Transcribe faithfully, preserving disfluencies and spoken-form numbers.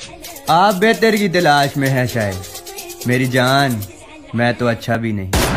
आप बेहतर की तलाश में है शायद। मेरी जान, मैं तो अच्छा भी नहीं।